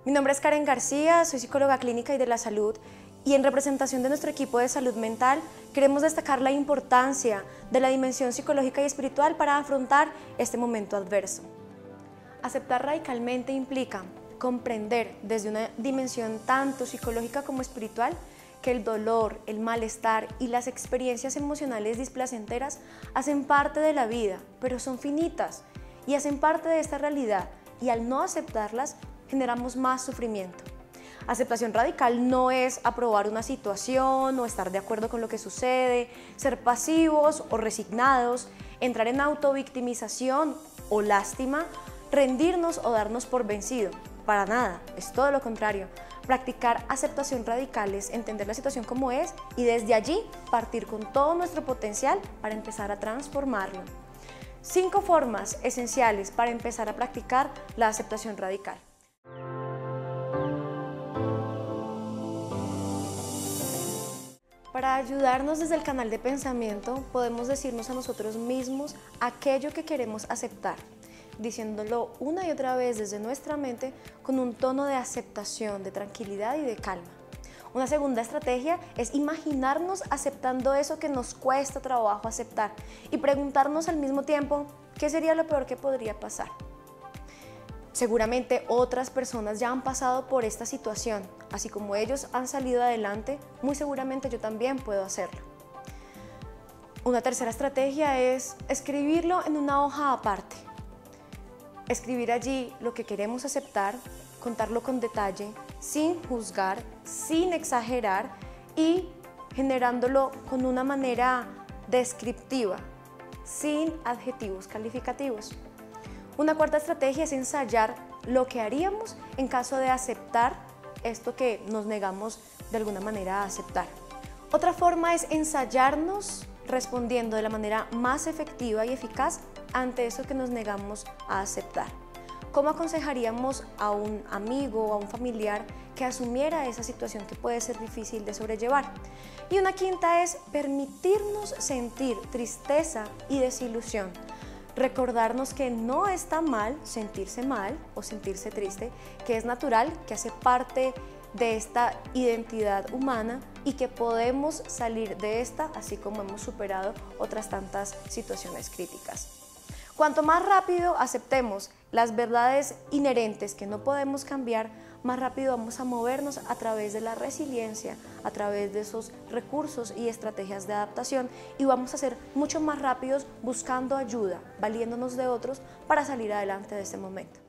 Mi nombre es Karen García, soy psicóloga clínica y de la salud y en representación de nuestro equipo de salud mental queremos destacar la importancia de la dimensión psicológica y espiritual para afrontar este momento adverso. Aceptar radicalmente implica comprender desde una dimensión tanto psicológica como espiritual que el dolor, el malestar y las experiencias emocionales displacenteras hacen parte de la vida, pero son finitas y hacen parte de esta realidad, y al no aceptarlas generamos más sufrimiento. Aceptación radical no es aprobar una situación o estar de acuerdo con lo que sucede, ser pasivos o resignados, entrar en autovictimización o lástima, rendirnos o darnos por vencido. Para nada, es todo lo contrario. Practicar aceptación radical es entender la situación como es y desde allí partir con todo nuestro potencial para empezar a transformarlo. 5 formas esenciales para empezar a practicar la aceptación radical. Para ayudarnos desde el canal de pensamiento, podemos decirnos a nosotros mismos aquello que queremos aceptar, diciéndolo una y otra vez desde nuestra mente con un tono de aceptación, de tranquilidad y de calma. Una segunda estrategia es imaginarnos aceptando eso que nos cuesta trabajo aceptar y preguntarnos al mismo tiempo, ¿qué sería lo peor que podría pasar? Seguramente otras personas ya han pasado por esta situación, así como ellos han salido adelante, muy seguramente yo también puedo hacerlo. Una tercera estrategia es escribirlo en una hoja aparte. Escribir allí lo que queremos aceptar, contarlo con detalle, sin juzgar, sin exagerar y generándolo con una manera descriptiva, sin adjetivos calificativos. Una cuarta estrategia es ensayar lo que haríamos en caso de aceptar esto que nos negamos de alguna manera a aceptar. Otra forma es ensayarnos respondiendo de la manera más efectiva y eficaz ante eso que nos negamos a aceptar. ¿Cómo aconsejaríamos a un amigo o a un familiar que asumiera esa situación que puede ser difícil de sobrellevar? Y una quinta es permitirnos sentir tristeza y desilusión. Recordarnos que no está mal o sentirse triste, que es natural, que hace parte de esta identidad humana y que podemos salir de esta así como hemos superado otras tantas situaciones críticas. Cuanto más rápido aceptemos las verdades inherentes que no podemos cambiar, más rápido vamos a movernos a través de la resiliencia, a través de esos recursos y estrategias de adaptación y vamos a ser mucho más rápidos buscando ayuda, valiéndonos de otros para salir adelante de este momento.